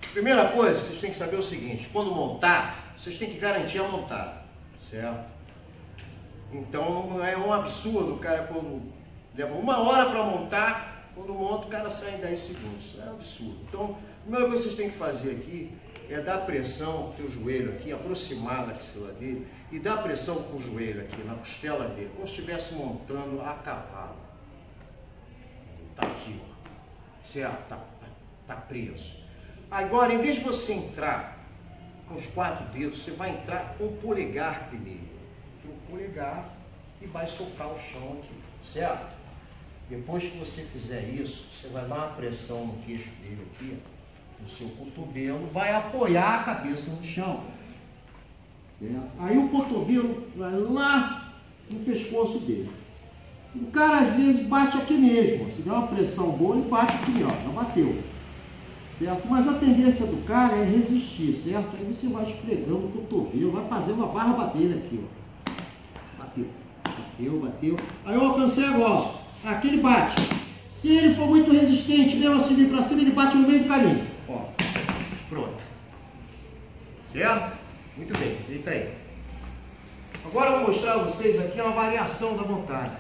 Primeira coisa, vocês têm que saber o seguinte: quando montar, vocês têm que garantir a montada, certo? Então não é um absurdo o cara, quando leva 1 hora para montar, quando monta o cara sai em 10 segundos. Isso é um absurdo. Então, a primeira coisa que vocês têm que fazer aqui é dar pressão no teu joelho aqui, aproximar da axila dele, e dar pressão com o joelho aqui, na costela dele, como se estivesse montando a cavalo. Tá aqui, ó. Certo? Tá preso. Agora, em vez de você entrar com os 4 dedos, você vai entrar com o polegar primeiro. O polegar e vai socar o chão aqui, certo? Depois que você fizer isso, você vai dar uma pressão no queixo dele aqui, no seu cotovelo, vai apoiar a cabeça no chão. Certo? Aí o cotovelo vai lá no pescoço dele. O cara às vezes bate aqui mesmo. Se der uma pressão boa, ele bate aqui, ó, já bateu. Certo? Mas a tendência do cara é resistir, certo? Aí você vai esfregando o cotovelo, vai fazendo a barba dele aqui, ó. Bateu, bateu, bateu. Aí eu alcancei agora. Aqui ele bate. Se ele for muito resistente, mesmo assim vir pra cima, ele bate no meio do caminho. Ó, pronto. Certo? Muito bem, deita aí. Agora eu vou mostrar a vocês aqui uma variação da montada.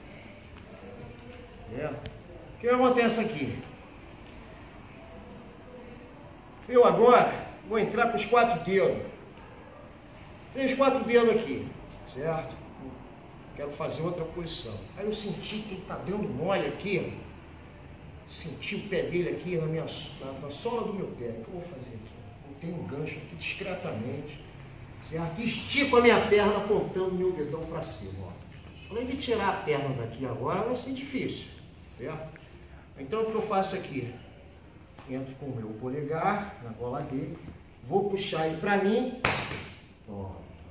O que acontece aqui? Eu agora vou entrar com os 4 dedos. Tem os 4 dedos aqui, certo? Quero fazer outra posição. Aí eu senti que ele está dando mole aqui, ó. Senti o pé dele aqui na sola do meu pé. O que eu vou fazer aqui? Eu tenho um gancho aqui discretamente, certo? Estico a minha perna apontando meu dedão para cima, ó. Além de tirar a perna daqui agora, vai ser difícil, certo? Então o que eu faço aqui? Entro com o meu polegar na gola dele, vou puxar ele para mim, ó.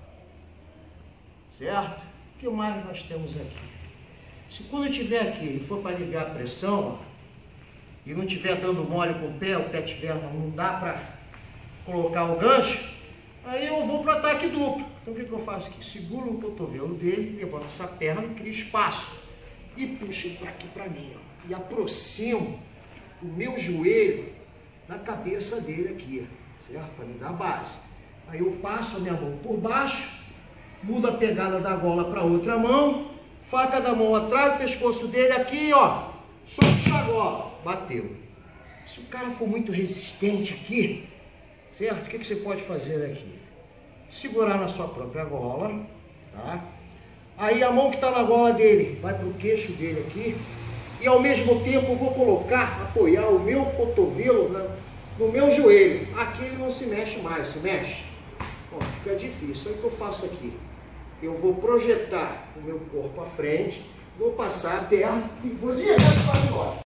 Certo? O que mais nós temos aqui? Se quando eu estiver aqui, ele for para aliviar a pressão, ó, e não estiver dando mole com o pé tiver, não dá para colocar o gancho, aí eu vou para o ataque duplo. Então o que eu faço aqui? Seguro o cotovelo dele, levanto essa perna, crio espaço e puxo ele aqui para mim, ó, e aproximo o meu joelho na cabeça dele aqui, certo? Para me dar base. Aí eu passo a minha mão por baixo, mudo a pegada da gola para outra mão, faca da mão atrás do pescoço dele aqui, ó, solto a gola, bateu. Se o cara for muito resistente aqui, certo? O que você pode fazer aqui? Segurar na sua própria gola, tá? Aí a mão que está na gola dele vai para o queixo dele aqui, e ao mesmo tempo eu vou colocar, apoiar o meu cotovelo no meu joelho. Aqui ele não se mexe mais, se mexe? Ó, fica difícil. Aí o que eu faço aqui? Eu vou projetar o meu corpo à frente, vou passar a perna e vou direto para fora.